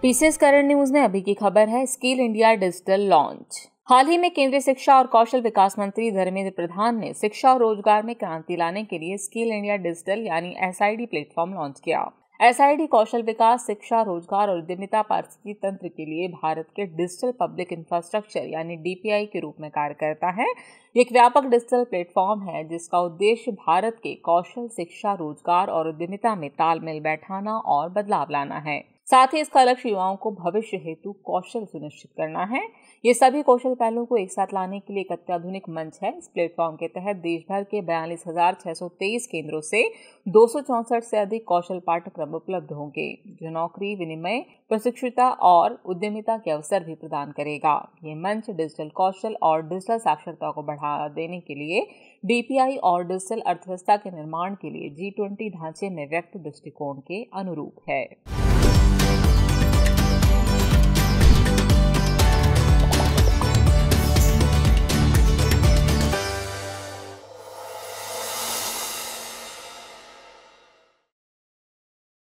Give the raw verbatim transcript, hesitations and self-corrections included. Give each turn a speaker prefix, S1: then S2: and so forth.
S1: PCS current news में अभी की खबर है, स्किल इंडिया डिजिटल लॉन्च। हाल ही में केंद्रीय शिक्षा और कौशल विकास मंत्री धर्मेंद्र प्रधान ने शिक्षा और रोजगार में क्रांति लाने के लिए स्किल इंडिया डिजिटल यानी एसआईडी प्लेटफॉर्म लॉन्च किया। एसआईडी कौशल विकास, शिक्षा, रोजगार और उद्यमिता पारिस्थितिकी तंत्र के लिए भारत के डिजिटल पब्लिक इंफ्रास्ट्रक्चर यानी डीपीआई के रूप में कार्य करता है। एक व्यापक डिजिटल प्लेटफॉर्म है जिसका उद्देश्य भारत के कौशल, शिक्षा, रोजगार और उद्यमिता में तालमेल बैठाना और बदलाव लाना है। साथ ही इसका लक्ष्य युवाओं को भविष्य हेतु कौशल सुनिश्चित करना है। ये सभी कौशल पहलुओं को एक साथ लाने के लिए एक अत्याधुनिक मंच है। इस प्लेटफॉर्म के तहत देश भर के बयालीस हजार छह सौ तेईस केंद्रों से दो सौ चौसठ से अधिक कौशल पाठ्यक्रम उपलब्ध होंगे, जो नौकरी, विनिमय, प्रशिक्षुता और उद्यमिता के अवसर भी प्रदान करेगा। ये मंच डिजिटल कौशल और डिजिटल साक्षरता को बढ़ावा देने के लिए डीपीआई और डिजिटल अर्थव्यवस्था के निर्माण के लिए जी ट्वेंटी ढांचे में व्यक्त दृष्टिकोण के अनुरूप है।